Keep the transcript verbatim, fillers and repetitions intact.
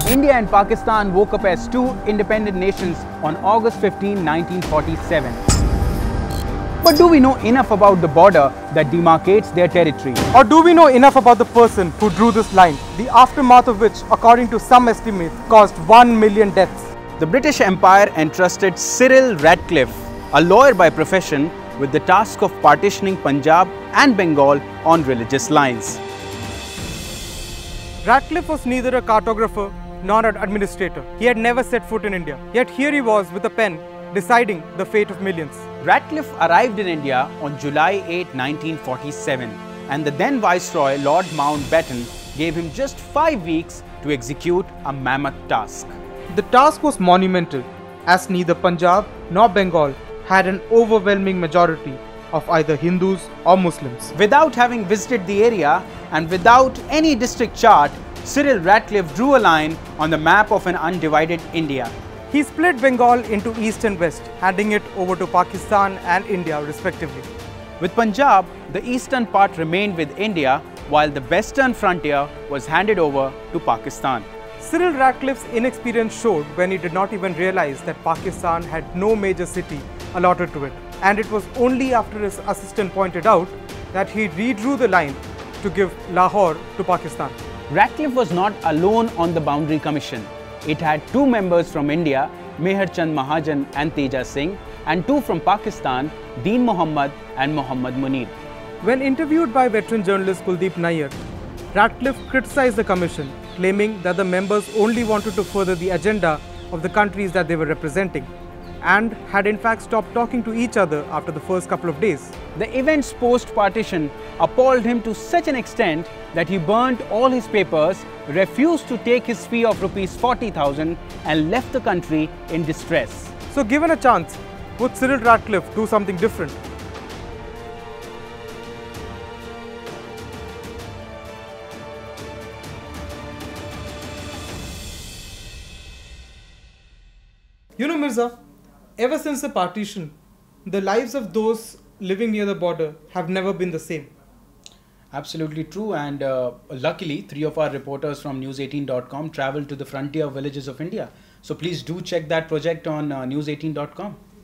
India and Pakistan woke up as two independent nations on August fifteenth, nineteen forty-seven. But do we know enough about the border that demarcates their territory? Or do we know enough about the person who drew this line, the aftermath of which, according to some estimates, caused one million deaths? The British Empire entrusted Cyril Radcliffe, a lawyer by profession, with the task of partitioning Punjab and Bengal on religious lines. Radcliffe was neither a cartographer nor an administrator. He had never set foot in India. Yet here he was with a pen, deciding the fate of millions. Radcliffe arrived in India on July eighth, nineteen forty-seven, and the then Viceroy Lord Mountbatten gave him just five weeks to execute a mammoth task. The task was monumental, as neither Punjab nor Bengal had an overwhelming majority of either Hindus or Muslims. Without having visited the area and without any district chart, Cyril Radcliffe drew a line on the map of an undivided India. He split Bengal into east and west, handing it over to Pakistan and India respectively. With Punjab, the eastern part remained with India, while the western frontier was handed over to Pakistan. Cyril Radcliffe's inexperience showed when he did not even realize that Pakistan had no major city allotted to it. And it was only after his assistant pointed out that he redrew the line to give Lahore to Pakistan. Radcliffe was not alone on the Boundary Commission. It had two members from India, Meher Chand Mahajan and Teja Singh, and two from Pakistan, Deen Muhammad and Muhammad Munir. When interviewed by veteran journalist Kuldeep Nair, Radcliffe criticized the commission, claiming that the members only wanted to further the agenda of the countries that they were representing, and had in fact stopped talking to each other after the first couple of days. The events post-partition appalled him to such an extent that he burnt all his papers, refused to take his fee of rupees forty thousand and left the country in distress. So given a chance, would Cyril Radcliffe do something different? You know, Mirza, ever since the partition, the lives of those living near the border have never been the same. Absolutely true, and uh, luckily three of our reporters from news eighteen dot com traveled to the frontier villages of India. So please do check that project on uh, news eighteen dot com.